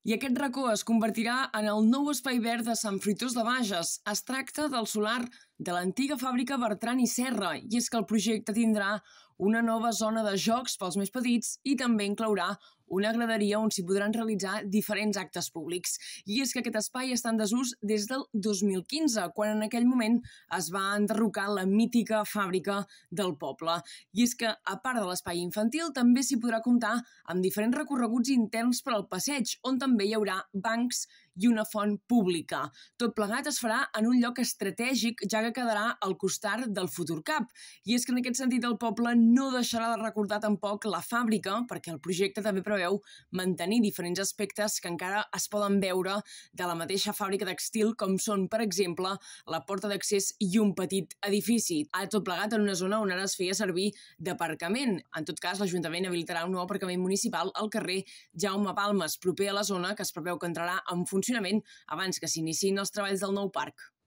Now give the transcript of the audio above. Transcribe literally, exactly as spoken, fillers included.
I aquest racó es convertirà en el nou espai verd de Sant Fruitós de Bages. Es tracta del solar de l'antiga fàbrica Bertran i Serra, i és que el projecte tindrà una nova zona de jocs pels més petits i també inclourà una graderia on s'hi podran realitzar diferents actes públics. I és que aquest espai està en desús des del dos mil quinze, quan en aquell moment es va enderrocar la mítica fàbrica del poble. I és que, a part de l'espai infantil, també s'hi podrà comptar amb diferents recorreguts interns per al passeig, on també hi haurà bancs i una font pública. Tot plegat es farà en un lloc estratègic, ja que quedarà al costat del Futurcap. I és que en aquest sentit el poble no deixarà de recordar tampoc la fàbrica, perquè el projecte també preveu mantenir diferents aspectes que encara es poden veure de la mateixa fàbrica textil, com són, per exemple, la porta d'accés i un petit edifici. Ha tot plegat en una zona on ara es feia servir d'aparcament. En tot cas, l'Ajuntament habilitarà un nou aparcament municipal al carrer Jaume Balmes, proper a la zona, que es preveu que entrarà en funcionament abans que s'iniciïn els treballs del nou parc.